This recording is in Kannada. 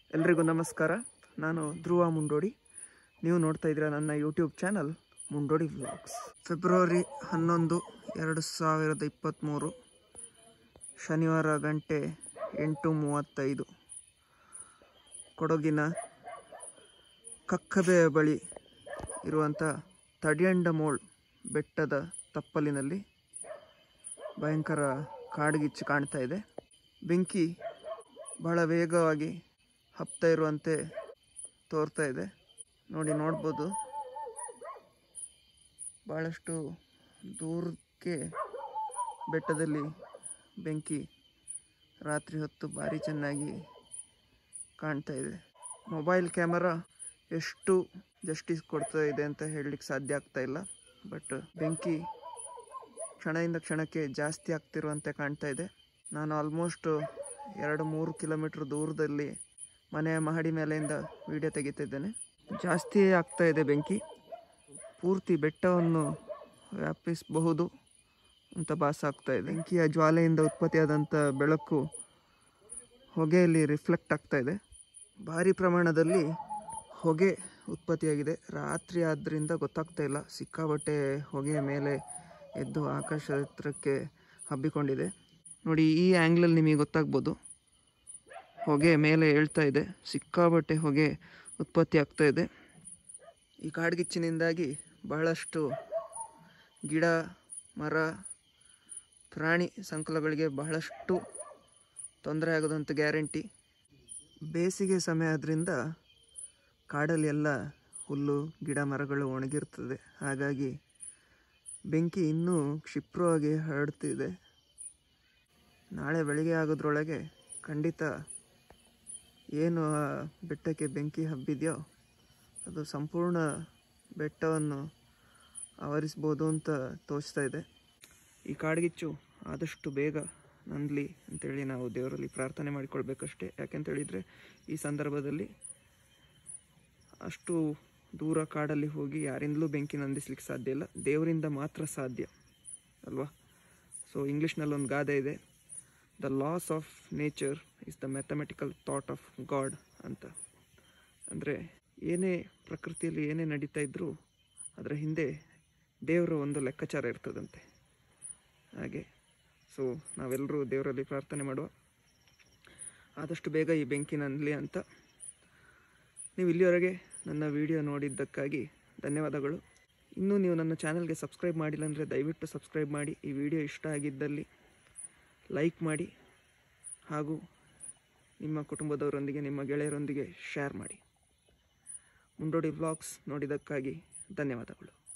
ಎಲ್ರಿಗೂ ನಮಸ್ಕಾರ. ನಾನು ಧ್ರುವ ಮುಂಡೋಡಿ. ನೀವು ನೋಡ್ತಾ ಇದ್ದೀರಾ ನನ್ನ YouTube channel Mundodi vlogs. February 11, 2023 ಶನಿವಾರ ಗಂಟೆ 8:35 ಕೊಡಗಿನ ಕಕ್ಕಬೆಯ ಬಳಿ ಇರುವಂಥ ತಡಿಯಂಡಮೋಳ್ ಬೆಟ್ಟದ ತಪ್ಪಲಿನಲ್ಲಿ ಭಯಂಕರ ಕಾಡ್ಗಿಚ್ಚು ಕಾಣ್ತಾ ಇದೆ. ಬೆಂಕಿ ಬಹಳ ವೇಗವಾಗಿ ಹಬ್ತಾ ಇರುವಂತೆ ತೋರ್ತಾ ಇದೆ. ನೋಡ್ಬೋದು, ಬಹಳಷ್ಟು ದೂರಕ್ಕೆ ಬೆಟ್ಟದಲ್ಲಿ ಬೆಂಕಿ ರಾತ್ರಿ ಹೊತ್ತು ಭಾರಿ ಚೆನ್ನಾಗಿ ಕಾಣ್ತಾ ಇದೆ. ಮೊಬೈಲ್ ಕ್ಯಾಮರಾ ಎಷ್ಟು ಜಸ್ಟಿಸ್ ಕೊಡ್ತಾ ಇದೆ ಅಂತ ಹೇಳಲಿಕ್ಕೆ ಸಾಧ್ಯ ಆಗ್ತಾ ಇಲ್ಲ. ಬಟ್ ಬೆಂಕಿ ಕ್ಷಣದಿಂದ ಕ್ಷಣಕ್ಕೆ ಜಾಸ್ತಿ ಆಗ್ತಿರುವಂತೆ ಕಾಣ್ತಾ ಇದೆ. ನಾನು ಆಲ್ಮೋಸ್ಟ್ 2-3 ಕಿಲೋಮೀಟರ್ ದೂರದಲ್ಲಿ ಮನೆಯ ಮಹಡಿ ಮೇಲೆಯಿಂದ ವಿಡಿಯೋ ತೆಗಿತಿದ್ದೇನೆ. ಜಾಸ್ತಿ ಆಗ್ತಾ ಇದೆ ಬೆಂಕಿ. ಪೂರ್ತಿ ಬೆಟ್ಟವನ್ನು ವ್ಯಾಪಿಸಬಹುದು ಅಂತ ಭಾಸ ಆಗ್ತಾ ಇದೆ. ಬೆಂಕಿಯ ಜ್ವಾಲೆಯಿಂದ ಉತ್ಪತ್ತಿಯಾದಂಥ ಬೆಳಕು ಹೊಗೆಯಲ್ಲಿ ರಿಫ್ಲೆಕ್ಟ್ ಆಗ್ತಾ ಇದೆ. ಭಾರಿ ಪ್ರಮಾಣದಲ್ಲಿ ಹೊಗೆ ಉತ್ಪತ್ತಿಯಾಗಿದೆ. ರಾತ್ರಿ ಆದ್ದರಿಂದ ಗೊತ್ತಾಗ್ತಾ ಇಲ್ಲ. ಸಿಕ್ಕಾಬಟ್ಟೆ ಹೊಗೆಯ ಮೇಲೆ ಎದ್ದು ಆಕಾಶ ಎತ್ತರಕ್ಕೆ ಹಬ್ಬಿಕೊಂಡಿದೆ. ನೋಡಿ, ಈ ಆ್ಯಂಗ್ಲಲ್ಲಿ ನಿಮಗೆ ಗೊತ್ತಾಗ್ಬೋದು. ಹೊಗೆ ಮೇಲೆ ಏಳ್ತಾ ಇದೆ. ಸಿಕ್ಕಾಬಟ್ಟೆ ಹೊಗೆ ಉತ್ಪತ್ತಿ ಆಗ್ತಾ ಇದೆ. ಈ ಕಾಡ್ಗಿಚ್ಚಿನಿಂದಾಗಿ ಬಹಳಷ್ಟು ಗಿಡ ಮರ ಪ್ರಾಣಿ ಸಂಕುಲಗಳಿಗೆ ಬಹಳಷ್ಟು ತೊಂದರೆ ಆಗೋದಂತ ಗ್ಯಾರಂಟಿ. ಬೇಸಿಗೆ ಸಮಯ ಆದ್ರಿಂದ ಕಾಡಲ್ಲಿ ಎಲ್ಲ ಹುಲ್ಲು ಗಿಡ ಮರಗಳು ಒಣಗಿರ್ತದೆ. ಹಾಗಾಗಿ ಬೆಂಕಿ ಇನ್ನೂ ಕ್ಷಿಪ್ರವಾಗಿ ಹರಡ್ತಿದೆ. ನಾಳೆ ಬೆಳಿಗ್ಗೆ ಆಗೋದ್ರೊಳಗೆ ಖಂಡಿತ ಏನು ಆ ಬೆಟ್ಟಕ್ಕೆ ಬೆಂಕಿ ಹಬ್ಬಿದೆಯೋ ಅದು ಸಂಪೂರ್ಣ ಬೆಟ್ಟವನ್ನು ಆವರಿಸ್ಬೋದು ಅಂತ ತೋಚ್ತಾ ಇದೆ. ಈ ಕಾಡ್ಗಿಚ್ಚು ಆದಷ್ಟು ಬೇಗ ನಂದಲಿ ಅಂತೇಳಿ ನಾವು ದೇವರಲ್ಲಿ ಪ್ರಾರ್ಥನೆ ಮಾಡಿಕೊಳ್ಬೇಕಷ್ಟೇ. ಯಾಕೆಂತೇಳಿದರೆ ಈ ಸಂದರ್ಭದಲ್ಲಿ ಅಷ್ಟು ದೂರ ಕಾಡಲ್ಲಿ ಹೋಗಿ ಯಾರಿಂದಲೂ ಬೆಂಕಿ ನಂದಿಸ್ಲಿಕ್ಕೆ ಸಾಧ್ಯ ಇಲ್ಲ. ದೇವರಿಂದ ಮಾತ್ರ ಸಾಧ್ಯ ಅಲ್ವಾ? ಸೊ ಇಂಗ್ಲೀಷ್ನಲ್ಲಿ ಒಂದು ಗಾದೆ ಇದೆ, the laws of nature is the mathematical thought of God ಅಂತ. ಅಂದರೆ ಏನೇ ಪ್ರಕೃತಿಯಲ್ಲಿ ಏನೇ ನಡೀತಾ ಇದ್ದರೂ ಅದರ ಹಿಂದೆ ದೇವರ ಒಂದು ಲೆಕ್ಕಾಚಾರ ಇರ್ತದಂತೆ. ಹಾಗೆ ಸೊ ನಾವೆಲ್ಲರೂ ದೇವರಲ್ಲಿ ಪ್ರಾರ್ಥನೆ ಮಾಡುವ, ಆದಷ್ಟು ಬೇಗ ಈ ಬೆಂಕಿ ನಂದಲಿ ಅಂತ. ನೀವು ಇಲ್ಲಿವರೆಗೆ ನನ್ನ ವಿಡಿಯೋ ನೋಡಿದ್ದಕ್ಕಾಗಿ ಧನ್ಯವಾದಗಳು. ಇನ್ನೂ ನೀವು ನನ್ನ ಚಾನಲ್ಗೆ ಸಬ್ಸ್ಕ್ರೈಬ್ ಮಾಡಿಲ್ಲ ಅಂದರೆ ದಯವಿಟ್ಟು ಸಬ್ಸ್ಕ್ರೈಬ್ ಮಾಡಿ. ಈ ವಿಡಿಯೋ ಇಷ್ಟ ಆಗಿದ್ದಲ್ಲಿ ಲೈಕ್ ಮಾಡಿ ಹಾಗೂ ನಿಮ್ಮ ಕುಟುಂಬದವರೊಂದಿಗೆ ನಿಮ್ಮ ಗೆಳೆಯರೊಂದಿಗೆ ಶೇರ್ ಮಾಡಿ. ಮುಂಡೋಡಿ ವ್ಲಾಗ್ಸ್ ನೋಡಿದ್ದಕ್ಕಾಗಿ ಧನ್ಯವಾದಗಳು.